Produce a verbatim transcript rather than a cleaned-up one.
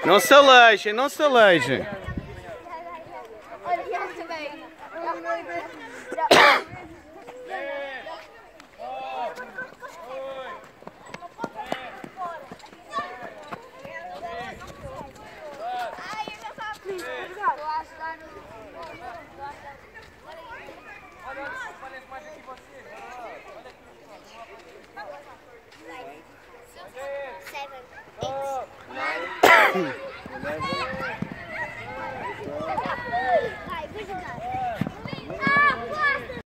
Não se alejem, não se alejem. Seven, eight, nine.